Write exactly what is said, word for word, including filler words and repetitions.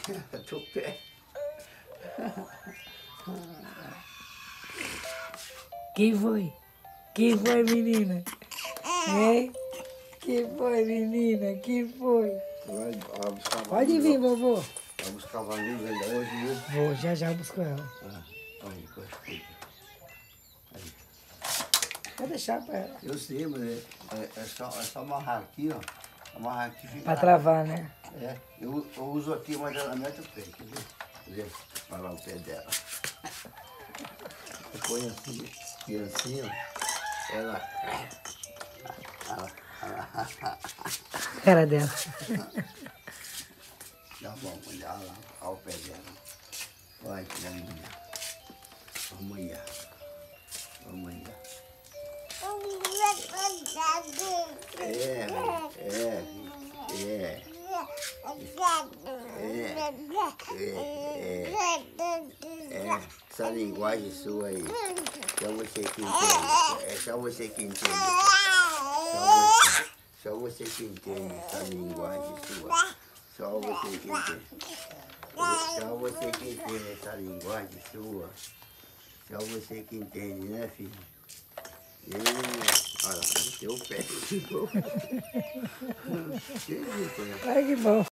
Tupé. Quem foi? Quem foi, menina? Hein? Quem foi, menina? Quem foi? Vai, vai buscar Pode vir, vovô. Vai buscar valores ainda hoje, né? Vou, já já busco ela. Ah, aí, aí. Vou deixar pra ela. Eu sei, mas é, é, é, só, é só amarrar aqui, ó. Amarrar aqui fica. Pra travar, né? É, eu, eu uso aqui, mas ela mete o pé, quer ver? Quer ver? Vai lá o pé dela. Eu ponho assim, e assim, ó. Ela. ela, ela Cara dela. Dá bom, olha lá, olha o pé dela. Vai, que linda. Vamos aí. Vamos aí. É, é, é, é, é, é, essa linguagem sua aí, só você que entende, é só você que entende, só você, só você que entende essa linguagem sua, só você que entende, só você que entende essa linguagem sua, só você que entende, né, filho? E, olha lá, meteu o pé. Ai, que bom.